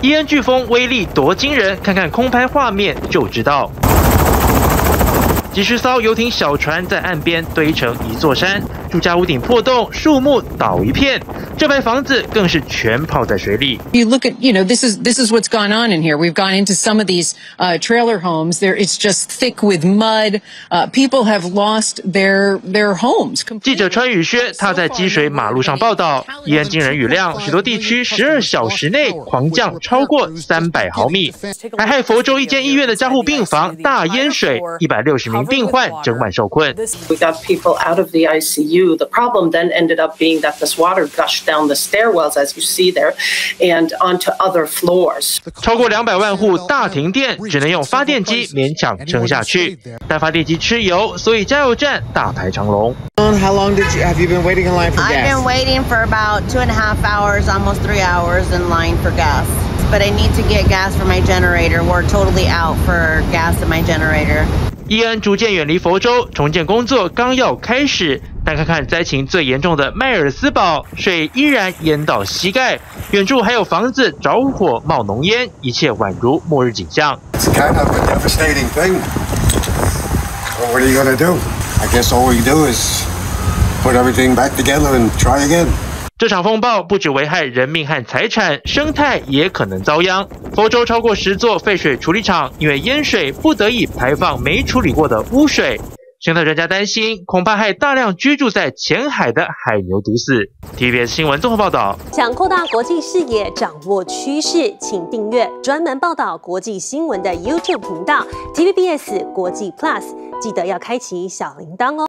伊恩飓风威力多惊人，看看空拍画面就知道。 几十艘游艇、小船在岸边堆成一座山，住家屋顶破洞，树木倒一片，这排房子更是全泡在水里。 You look at, this is what's gone on in here. We've gone into some of these trailer homes. It's just thick with mud. People have lost their homes. 记者穿雨靴踏在积水马路上报道，伊恩惊人雨量，许多地区12小时内狂降超过300毫米，还害佛州一间医院的加护病房大淹水，160名 病患整晚受困。 We got people out of the ICU. The problem then ended up being that this water gushed down the stairwells, as you see there, and onto other floors. 超过200万户大停电，只能用发电机勉强撑下去。但发电机吃油，所以加油站大排长龙。 How long have you been waiting in line for gas? I've been waiting for about 2.5 hours, almost 3 hours in line for gas. But I need to get gas for my generator. We're totally out for gas in my generator. 伊恩逐渐远离佛州，重建工作刚要开始，但看看灾情最严重的迈尔斯堡，水依然淹到膝盖，远处还有房子着火冒浓烟，一切宛如末日景象。 It's kind of a devastating thing. Well, what are you going to do? I guess all we do is put everything back together and try again. 这场风暴不只危害人命和财产，生态也可能遭殃。佛州超过10座废水处理厂因为淹水，不得已排放没处理过的污水。生态专家担心，恐怕害大量居住在浅海的海牛毒死。TVBS 新闻综合报道。 想扩大国际视野，掌握趋势，请订阅专门报道国际新闻的 YouTube 频道 TVBS 国际 Plus， 记得要开启小铃铛哦。